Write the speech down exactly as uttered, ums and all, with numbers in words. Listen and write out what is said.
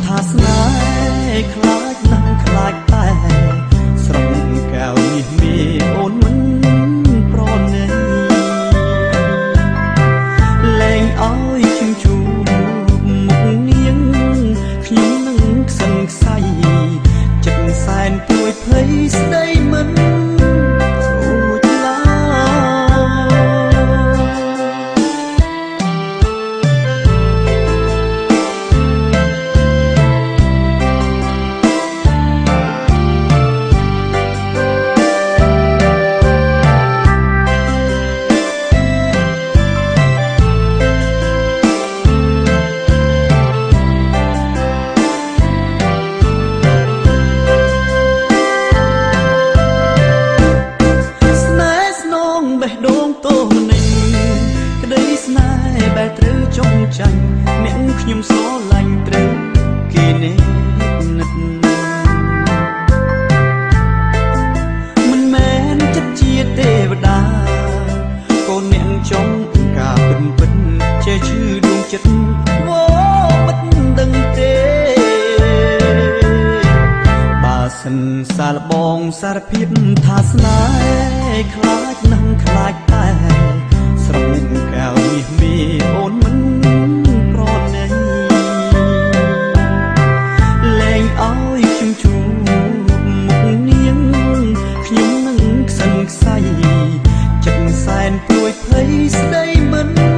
ថាស្នេហ៍ខ្លាចណាស់ខ្លាចតែស្រមុំកែវនេះមានអូនមិនប្រណីលែងឲ្យខ្ញុំជួបមុខនាងខ្ញុំនឹងខ្សិនខ្សៃចិត្តសែនពួយភ័យស្ដីមិនចាញ់អ្នកខ្ញុំស្រឡាញ់ត្រូវគេនេះនិតមិនមែនចិត្តជាទេវតាកូនអ្នកចង់ការពិនពិនចេះឈឺដួងចិត្តវោមិនដឹងទេបើសិនសាលបងសារភាពថាស្នេហ៍ខ្លាចណាស់ខ្លាចតែស្រមុំកែវនេះមានអូនមិនឲ្យខ្ញុំជួបមុខនាងខ្ញុំនឹងខ្សិនខ្សៃចិត្តសែនព្រួយភ័យស្ដីមិន